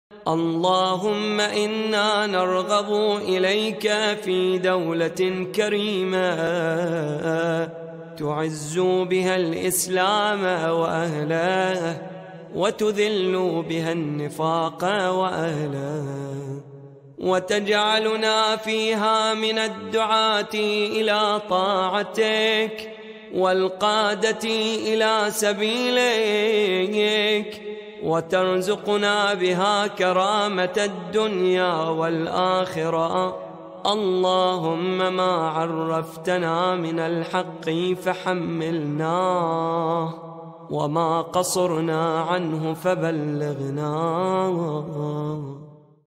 اللهم إنا نرغب إليك في دولة كريمة تعز بها الإسلام وأهله وتذل بها النفاق وأهله، وتجعلنا فيها من الدعاة إلى طاعتك والقادة إلى سبيلك، وترزقنا بها كرامة الدنيا والآخرة. اللهم ما عرفتنا من الحق فحملناه، وما قصرنا عنه فبلغناه.